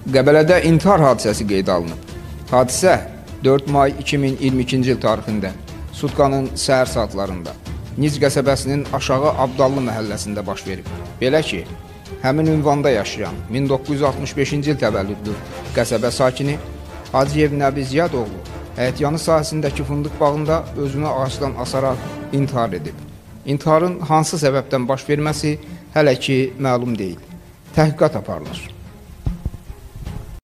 Qəbələdə intihar hadisəsi qeydə alınıb. Hadisə 4 may 2022-ci il tarixində sutkanın səhər saatlarında Nic qəsəbəsinin Aşağı Abdallı məhəlləsində baş verib. Belə ki, həmin ünvanda yaşayan 1965-ci il təvəllüdlü qəsəbə sakini Hacıyev Nəbi Ziyadoğlu həyətyanı sahəsindəki fındıq bağında özünü ağacdan asaraq intihar edib. İntiharın hansı səbəbdən baş verməsi hələ ki məlum deyil. Təhqiqat aparılır.